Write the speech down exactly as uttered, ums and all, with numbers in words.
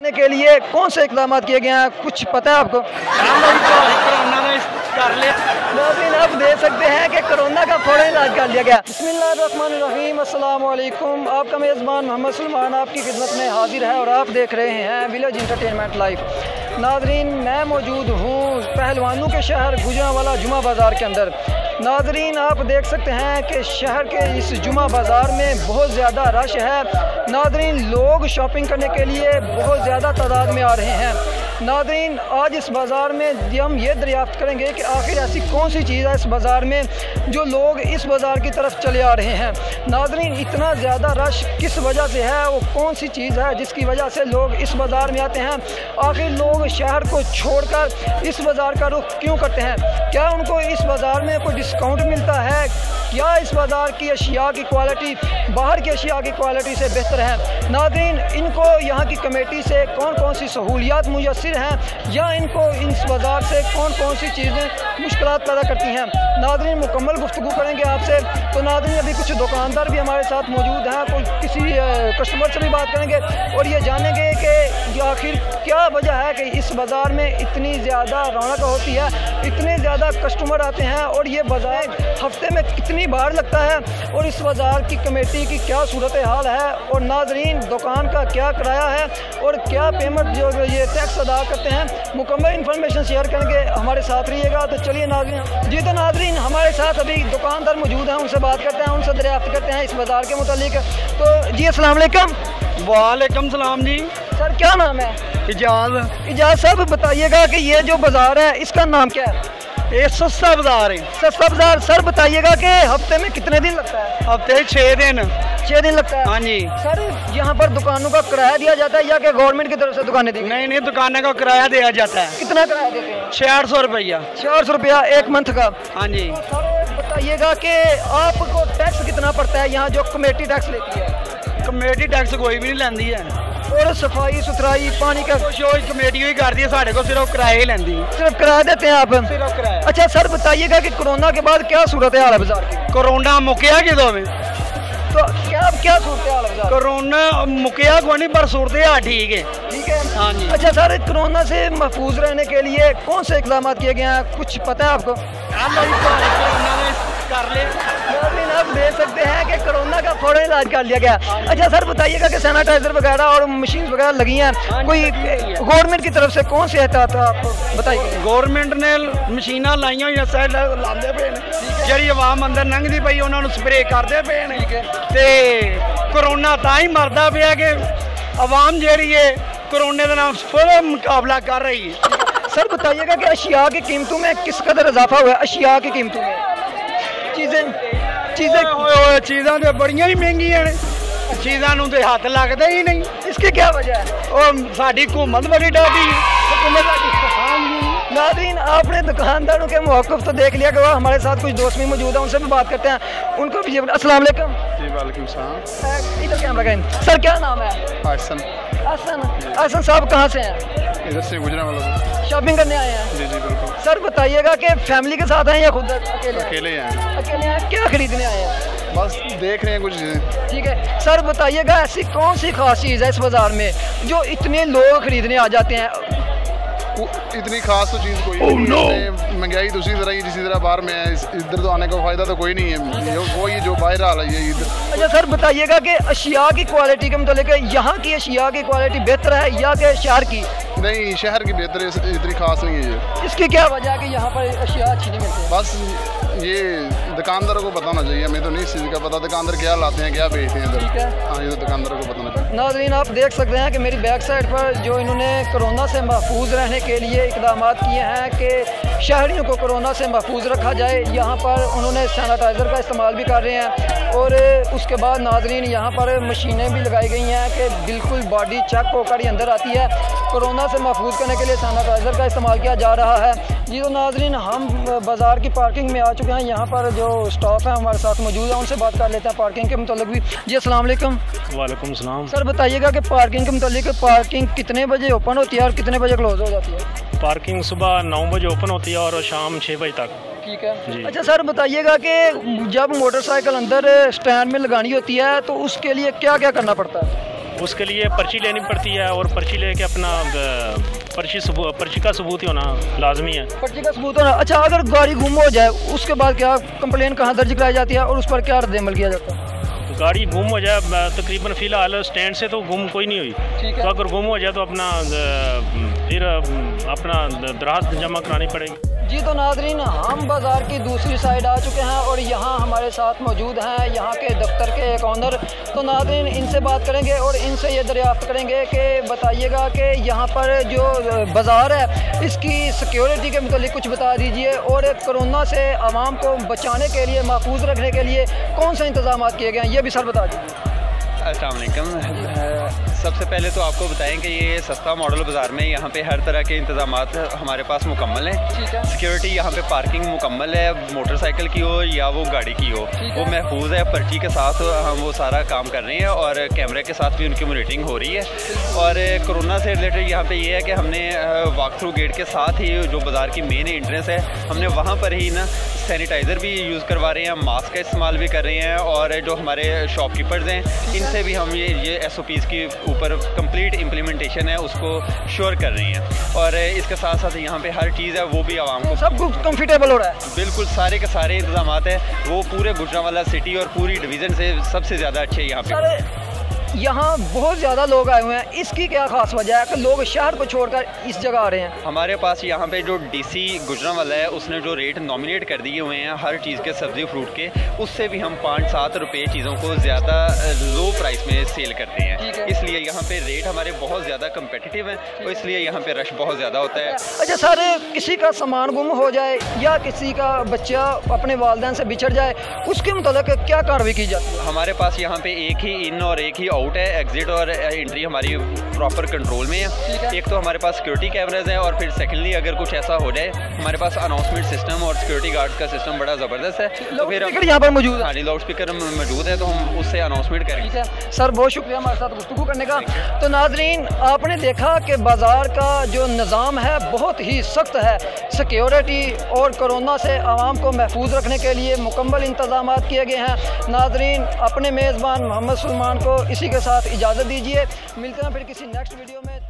करने के लिए कौन से इकदाम किए गए हैं, कुछ पता है आपको? कर लिया नाज़रीन आप देख सकते हैं कि कोरोना का फौरन इलाज कर लिया गया। बिस्मिल्लाहिर्रहमानिर्रहीम, अस्सलाम वालेकुम। आपका मेज़बान मोहम्मद सलमान आपकी खिदमत में हाजिर है और आप देख रहे हैं विलेज इंटरटेनमेंट लाइव। नाज़रीन मैं मौजूद हूँ पहलवानों के शहर गुजरांवाला जुमा बाज़ार के अंदर। नाज़रीन आप देख सकते हैं कि शहर के इस जुमा बाज़ार में बहुत ज़्यादा रश है। नाज़रीन लोग शॉपिंग करने के लिए बहुत ज़्यादा तादाद में आ रहे हैं। नाज़रीन आज इस बाज़ार में हम ये दरियाफ्त करेंगे कि आखिर ऐसी कौन सी चीज़ है इस बाज़ार में जो लोग इस बाज़ार की तरफ चले आ रहे हैं। नाज़रीन इतना ज़्यादा रश किस वजह से है, वो कौन सी चीज़ है जिसकी वजह से लोग इस बाज़ार में आते हैं। आखिर लोग शहर को छोड़कर इस बाज़ार का रुख क्यों करते हैं? क्या उनको इस बाज़ार में कोई डिस्काउंट मिलता है? क्या इस बाज़ार की अशिया की क्वालिटी बाहर की अशिया की क्वालिटी से बेहतर है? नाज़रीन इनको यहाँ की कमेटी से कौन कौन सी सहूलियात मुयस्सर हैं या इनको इस बाज़ार से कौन कौन सी चीज़ें मुश्किलात पैदा करती हैं? नाज़रीन मुकम्मल गुफ्तगू करेंगे आपसे। तो नाज़रीन अभी कुछ दुकानदार भी हमारे साथ मौजूद हैं, कोई किसी कस्टमर से भी बात करेंगे और ये जानेंगे कि आखिर क्या वजह है कि इस बाज़ार में इतनी ज़्यादा रौनक होती है, इतने ज़्यादा कस्टमर आते हैं और ये बाज़ार हफ्ते में कितनी बार लगता है और इस बाज़ार की कमेटी की क्या सूरत हाल है और नाज़रीन दुकान का क्या किराया है और क्या पेमेंट जो ये टैक्स अदा करते हैं। मुकम्मल इन्फॉर्मेशन शेयर करेंगे, हमारे साथ रहिएगा। तो चलिए नाज़रीन जी, तो नाज़रीन हमारे साथ अभी दुकानदार मौजूद हैं, उनसे बात करते हैं, उनसे दरियाफ्त करते हैं इस बाज़ार के मुतालिक। तो जी अस्सलाम वालेकुम। वालेकुम सलाम जी। सर क्या नाम है? इजाज़। इजाज़ साहब बताइएगा कि ये जो बाज़ार है इसका नाम क्या है? ये सस्ता बाजार है। सस्ता बाजार। सर बताइएगा कि हफ्ते में कितने दिन लगता है? हफ्ते छः दिन। छः दिन लगता है? हाँ जी। सर यहाँ पर दुकानों का किराया दिया जाता है या कि गवर्नमेंट की तरफ से दुकानें दी? नहीं नहीं, दुकानों का किराया दिया जाता है। कितना किराया देते हैं? छियाठ सौ रुपया। चार सौ रुपया एक मंथ का? हाँ जी। तो सर बताइएगा कि आपको टैक्स कितना पड़ता है यहाँ जो कमेटी टैक्स लेती है? कमेटी टैक्स कोई भी नहीं लेंदी है और सफाई सुथराई पानी का कुछ कमेटी ही करती है, साढ़े को सिर्फ किराया ही लेंदी है। सिर्फ किराया देते हैं आप? सिर्फ किराया। अच्छा सर बताइएगा कि कोरोना के बाद क्या सूरत हाल है बाजार की? कोरोना मुकिया किदों में? तो क्या क्या सूरत हाल है? कोरोना मुकिया को नहीं पर सूरत हाल ठीक है। ठीक है। हाँ जी। अच्छा सर कोरोना से महफूज रहने के लिए कौन से इकदाम किए गए हैं, कुछ पता है आपको? कर ले आप देख सकते हैं कि कोरोना का फौरन इलाज कर लिया गया। अच्छा सर बताइएगा कि सैनिटाइजर वगैरह और मशीन वगैरह लगी हैं, कोई गवर्नमेंट की तरफ से कौन सी एहतियात आपको बताइए? गवर्नमेंट ने मशीना लाइया हुई साइड लाते पे जी आवाम अंदर लंघती पई उन्होंने स्प्रे करते पे ते कोरोना ता ही मरदा पिया कि आवाम जी है कोरोना के नाम फुल मुकाबला कर रही है। सर बताइएगा कि अशिया की कीमतों में किस कदर इजाफा हुआ है? अशिया की कीमतों में चीज़ें चीज़ें चीज़ां तो बड़ियां ही महंगियां ने, चीज़ां नूं ते हथ लगदे ही नहीं। इसकी क्या वजह है? और साडी हुकूमत बड़ी डाटी नाज़रीन आपने दुकानदारों के मौक़िफ़ तो देख लिया कि वह हमारे साथ कुछ दोस्त भी मौजूद हैं, उनसे भी बात करते हैं, उनको भी। अस्सलाम वालेकुम। जी वालेकुम सलाम। इधर कैमरा करें। सर क्या नाम है? हसन। हसन। हसन साहब कहाँ से हैं? इधर से गुजरांवाला से। शॉपिंग करने आए हैं? जी जी बिल्कुल। सर बताइएगा कि फैमिली के साथ हैं या खुद अकेले? अकेले हैं। अकेले हैं। क्या खरीदने आए हैं? बस देख रहे हैं कुछ चीज़ें। ठीक है। सर बताइएगा ऐसी कौन सी खास चीज़ है इस बाज़ार में जो इतने लोग खरीदने आ जाते हैं? इतनी खास तो चीज़ कोई oh, नहीं no. है। महंगाई तो उसी तरह ही जिसी तरह बाहर में है, इधर तो आने का फ़ायदा तो कोई नहीं है, वो ही जो बाहर हाल है ये इधर। अच्छा सर बताइएगा कि अशिया की क्वालिटी के मतलब यहाँ की अशिया की क्वालिटी बेहतर है या कि शहर की? नहीं शहर की बेहतर है, इतनी खास नहीं है ये। इसकी क्या वजह है कि यहाँ पर अशिया अच्छी नहीं मिलती? बस ये दुकानदारों को पता होना चाहिए, हमें तो नहीं इस चीज़ का पता दुकानदार क्या लाते हैं क्या बेचते हैं इधर। ठीक है। हाँ ये तो दुकानदारों को पता होना चाहिए। नाज़रीन आप देख सकते हैं कि मेरी बैक साइड पर जो इन्होंने कोरोना से महफूज रहने के लिए इकदाम किए हैं कि शहरियों को कोरोना से महफूज रखा जाए। यहाँ पर उन्होंने सैनिटाइज़र का इस्तेमाल भी कर रहे हैं और उसके बाद नाज़रीन यहाँ पर मशीनें भी लगाई गई हैं कि बिल्कुल बॉडी चेक होकर ही अंदर आती है। कोरोना से महफूज करने के लिए सैनिटाइज़र का इस्तेमाल किया जा रहा है। जी तो नाज़रीन हम बाज़ार की पार्किंग में आ चुके हैं, यहाँ पर जो स्टाफ है हमारे साथ मौजूद है, उनसे बात कर लेते हैं पार्किंग के मुतालिक भी। जी अस्सलाम वालेकुम। वालेकुम सलाम। सर बताइएगा कि पार्किंग के मुतालिक पार्किंग कितने बजे ओपन होती है और कितने बजे क्लोज हो जाती है? पार्किंग सुबह नौ बजे ओपन होती है और शाम छः बजे तक। ठीक है। अच्छा सर बताइएगा कि जब मोटरसाइकिल अंदर स्टैंड में लगानी होती है तो उसके लिए क्या क्या करना पड़ता है? उसके लिए पर्ची लेनी पड़ती है और पर्ची लेके अपना पर्ची सबूत पर्ची का सबूत ही होना लाजमी है। पर्ची का सबूत होना। अच्छा, अगर गाड़ी गुम हो जाए उसके बाद क्या कंप्लेन कहाँ दर्ज कराई जाती है और उस पर क्या रद्द-ए-अमल किया जाता है? गाड़ी गुम हो जाए तकरीबन फ़िलहाल स्टैंड से तो गुम कोई नहीं हुई, तो अगर गुम हो जाए तो अपना फिर अपना दराज जमा करानी पड़ेगी। जी तो नाज़रीन, हम बाज़ार की दूसरी साइड आ चुके हैं और यहाँ हमारे साथ मौजूद हैं यहाँ के दफ्तर के एक ऑनर। तो नाज़रीन, इनसे बात करेंगे और इनसे ये दरियाफ्त करेंगे कि बताइएगा कि यहाँ पर जो बाज़ार है इसकी सिक्योरिटी के मतलब कुछ बता दीजिए और कोरोना से आवाम को बचाने के लिए, महफूज रखने के लिए कौन से इंतज़ाम किए गए हैं, ये भी सर बता दीजिए। अस्सलाम वालेकुम। सबसे पहले तो आपको बताएं कि ये सस्ता मॉडल बाज़ार में यहाँ पे हर तरह के इंतजाम हमारे पास मुकम्मल हैं। सिक्योरिटी यहाँ पे पार्किंग मुकम्मल है, मोटरसाइकिल की हो या वो गाड़ी की हो, वो महफूज है। पर्ची के साथ हम वो सारा काम कर रहे हैं और कैमरे के साथ भी उनकी मॉनिटरिंग हो रही है। और कोरोना से रिलेटेड यहाँ पे ये है कि हमने वॉक थ्रू गेट के साथ ही जो बाज़ार की मेन एंट्रेंस है, हमने वहाँ पर ही ना सैनिटाइज़र भी यूज़ करवा रहे हैं, मास्क का इस्तेमाल भी कर रहे हैं और जो हमारे शॉपकीपर्स हैं इनसे भी हम ये ये एस ओ पीज़ की ऊपर कंप्लीट इम्प्लीमेंटेशन है उसको श्योर कर रही हैं। और इसके साथ साथ यहाँ पे हर चीज़ है वो भी आवाम को सब कुछ कंफर्टेबल हो रहा है। बिल्कुल, सारे के सारे इंतजाम हैं वो पूरे गुजरांवाला सिटी और पूरी डिवीज़न से सबसे ज़्यादा अच्छे यहाँ पे। यहाँ बहुत ज़्यादा लोग आए हुए हैं, इसकी क्या खास वजह है कि लोग शहर को छोड़कर इस जगह आ रहे हैं? हमारे पास यहाँ पे जो डीसी गुजरांवाला है उसने जो रेट नॉमिनेट कर दिए हुए हैं हर चीज़ के, सब्ज़ी फ्रूट के, उससे भी हम पाँच सात रुपये चीज़ों को ज़्यादा लो प्राइस में सेल करते हैं। इसलिए यहाँ पे रेट हमारे बहुत ज़्यादा कम्पिटिटिव हैं और इसलिए यहाँ पे रश बहुत ज़्यादा होता है। अच्छा सर, किसी का सामान गुम हो जाए या किसी का बच्चा अपने वालिदैन से बिछड़ जाए, उसके मुताबिक क्या कार्रवाई की जाती है? हमारे पास यहाँ पे एक ही इन और एक ही आउट है, एग्जिट और एंट्री हमारी प्रॉपर कंट्रोल में है। एक तो हमारे पास सिक्योरिटी कैमराज हैं और फिर सेकेंडली अगर कुछ ऐसा हो जाए हमारे पास अनाउंसमेंट सिस्टम और सिक्योरिटी गार्ड्स का सिस्टम बड़ा ज़बरदस्त है। तो फिर यहाँ पर मौजूद है, लाउड स्पीकर मौजूद है तो हम उससे अनाउंसमेंट करेंगे। सर बहुत शुक्रिया हमारे साथ गुफ्तगू करने का। तो नाजरीन, आपने देखा कि बाज़ार का जो निज़ाम है बहुत ही सख्त है। सिक्योरिटी और कोरोना से आवाम को महफूज रखने के लिए मुकम्मल इंतजाम किए गए हैं। नाजरीन, अपने मेज़बान मोहम्मद सलमान को इसी के साथ इजाज़त दीजिए। मिलते हैं फिर किसी नेक्स्ट वीडियो में।